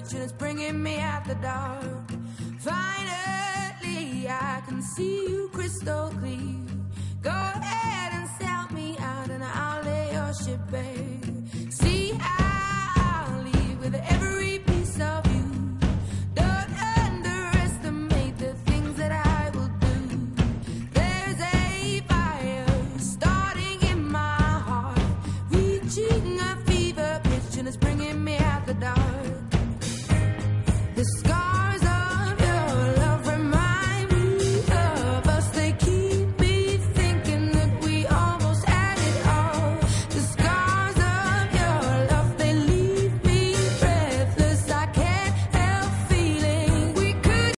and it's bringing me out the dark. Finally, I can see you crystal clear. Go ahead.